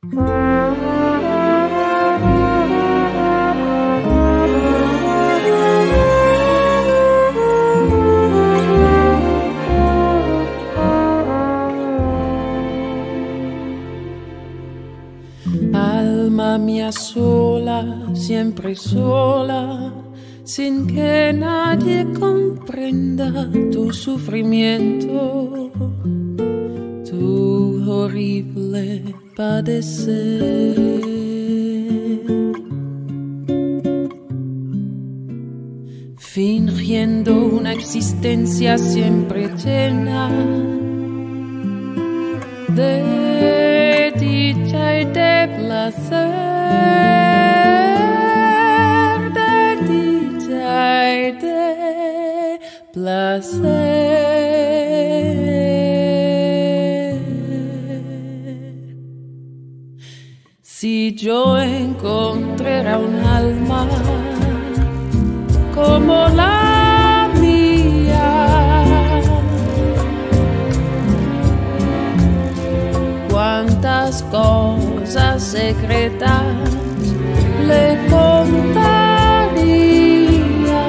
Alma mia sola, siempre sola, sin que nadie comprenda tu sufrimiento, tu horrible padecer. Fingiendo una existencia siempre llena de dicha y de placer, de dicha y de placer. Si yo encontrara un alma como la mía, cuántas cosas secretas le contaría.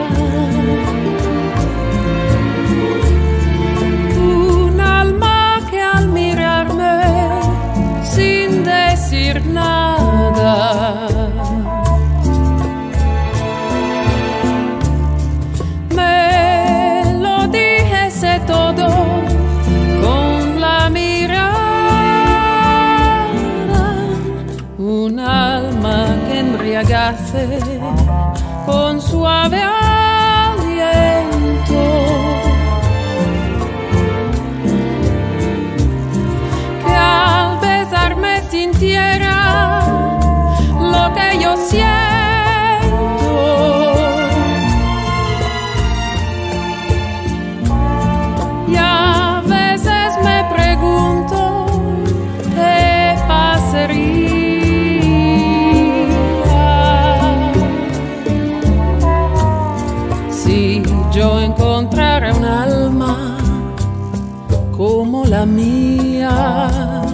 Un alma que al mirarme sin decir nada me lo dijese todo con la mirada. Un alma que embriagase con suave aliento, que al besarme sintiera lo que yo siento. Y a veces me pregunto qué pasaría si yo encontrara un alma como la mía.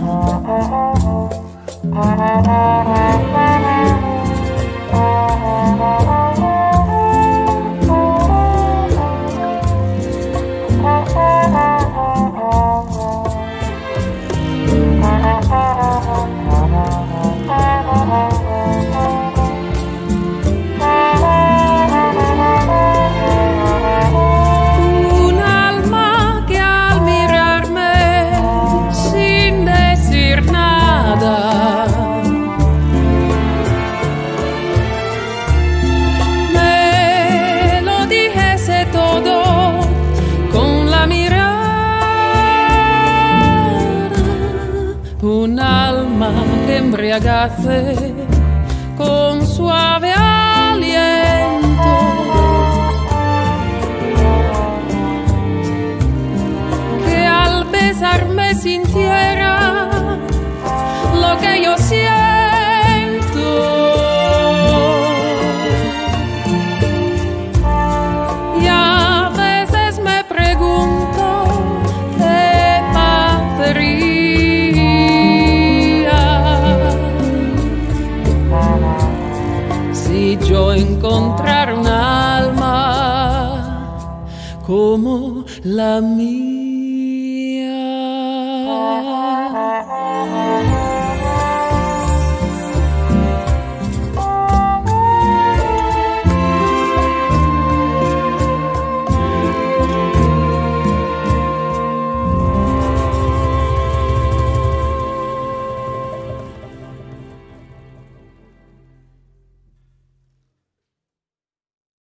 Un alma que al mirarme sin decir nada me lo dijese todo con la mirada. Un alma que embriagase con suave aliento, que al besarme sintiera lo que yo siento. Y a veces me pregunto qué pasaría si yo encontrara un alma como la mía.